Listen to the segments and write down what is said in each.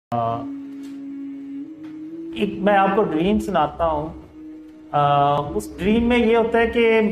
ایک میں آپ کو ڈریم سناتا ہوں۔ اس ڈریم میں یہ ہوتا ہے کہ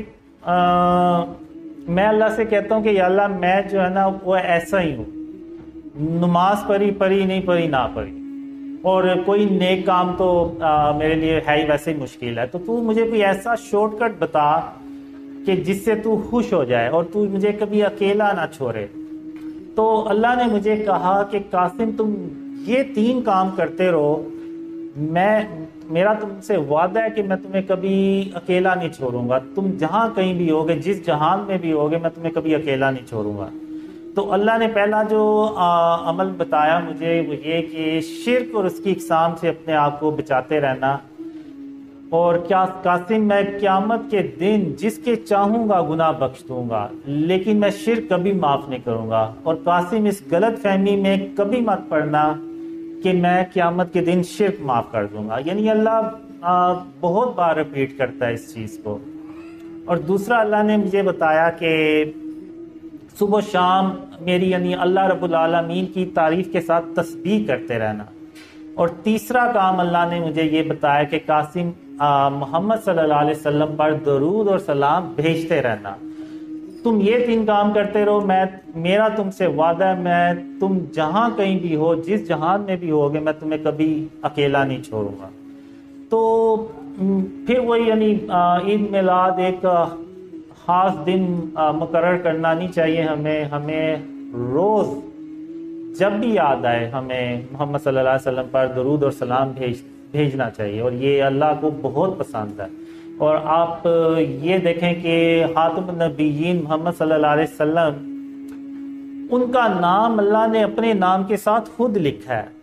میں اللہ سے کہتا ہوں کہ یا اللہ میں جو ہے نا وہ ایسا ہی ہوں، نماز پڑھی نہیں پڑھی نہ پڑھی، اور کوئی نیک کام تو میرے لیے ہے ہی ویسے ہی مشکل ہے، تو تو مجھے کوئی ایسا شارٹ کٹ بتا کہ جس سے تو خوش ہو جائے اور تو مجھے کبھی اکیلا نہ چھوڑے۔ تو اللہ نے مجھے کہا کہ قاسم تم یہ 3 کام کرتے رہو، میرا تم سے وعدہ ہے کہ میں تمہیں کبھی اکیلا نہیں چھوڑوں گا، تم جہاں کہیں بھی ہوگے، جس جہان میں بھی ہوگے، میں تمہیں کبھی اکیلا نہیں چھوڑوں گا۔ تو اللہ نے پہلا جو عمل بتایا مجھے وہ یہ کہ شرک اور اس کی اقسام سے اپنے آپ کو بچاتے رہنا، اور کیا قاسم میں قیامت کے دن جس کے چاہوں گا گناہ بخش دوں گا، لیکن میں شرک کبھی معاف نہیں کروں گا، اور قاسم اس غلط فہمی میں کبھی مت پڑنا کہ میں قیامت کے دن شرک معاف کر دوں گا۔ یعنی اللہ بہت بار ریپیٹ کرتا ہے اس چیز کو۔ اور دوسرا اللہ نے مجھے بتایا کہ صبح و شام میری یعنی اللہ رب العالمین کی تعریف کے ساتھ تسبیح کرتے رہنا۔ اور تیسرا کام اللہ نے مجھے یہ بتایا کہ قاسم محمد صلی اللہ علیہ وسلم پر درود اور سلام بھیجتے رہنا۔ تم یہ 3 کام کرتے رہو، میرا تم سے وعدہ ہے، میں تم جہاں کہیں بھی ہو، جس جہان میں بھی ہوگے، میں تمہیں کبھی اکیلا نہیں چھوڑوں گا۔ تو پھر وہی یعنی عید میلاد ایک خاص دن مقرر کرنا نہیں چاہیے ہمیں روز جب بھی یاد آئے ہمیں محمد صلی اللہ علیہ وسلم پر درود اور سلام بھیجنا چاہیے، اور یہ اللہ کو بہت پسند ہے۔ اور آپ یہ دیکھیں کہ خاتم النبیین محمد صلی اللہ علیہ وسلم، ان کا نام اللہ نے اپنے نام کے ساتھ خود لکھا ہے۔